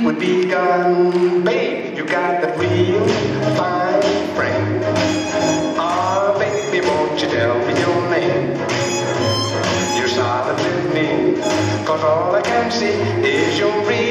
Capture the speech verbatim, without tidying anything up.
would be gone. Babe, you got the real fine frame. Oh, baby, won't you tell me your name? You're silent with me, cause all I can see is your real